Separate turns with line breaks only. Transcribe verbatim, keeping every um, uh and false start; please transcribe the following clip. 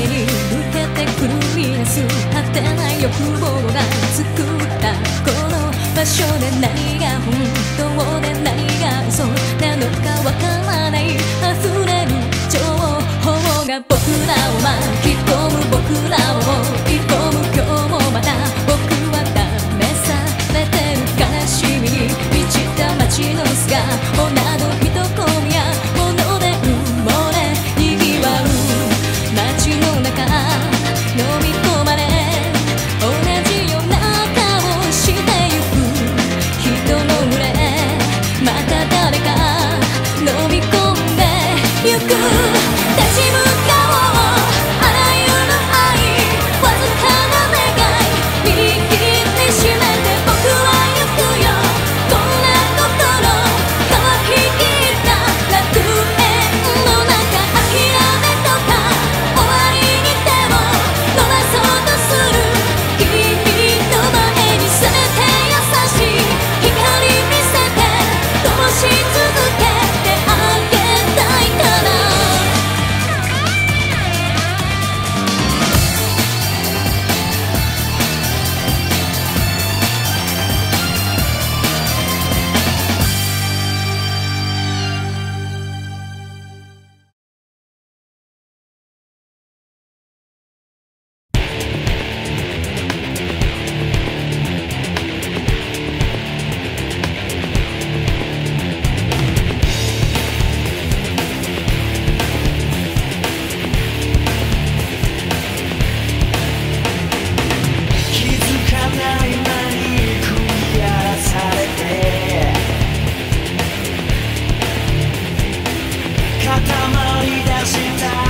に向けて繰り出す果てない欲望が作ったこの場所で何が本当で何が嘘なのかわからない溢れる情報が僕らを巻き込む僕らを追い込む今日もまた僕は試されてる悲しみに満ちた街の素顔など人混みや物で埋もれにぎわう街の中飲み込まれ同じような顔してゆく人の群れまた誰か飲み込んでゆく立ち向かおうあらゆる愛わずかな願い握りしめて僕は行くよこんな心乾ききった楽園の中諦めとか終わりに手を伸ばそうとする君の前にせめて優しい光見せて灯し続けてあげたいから
気づかない間に食い荒らされて固まりだした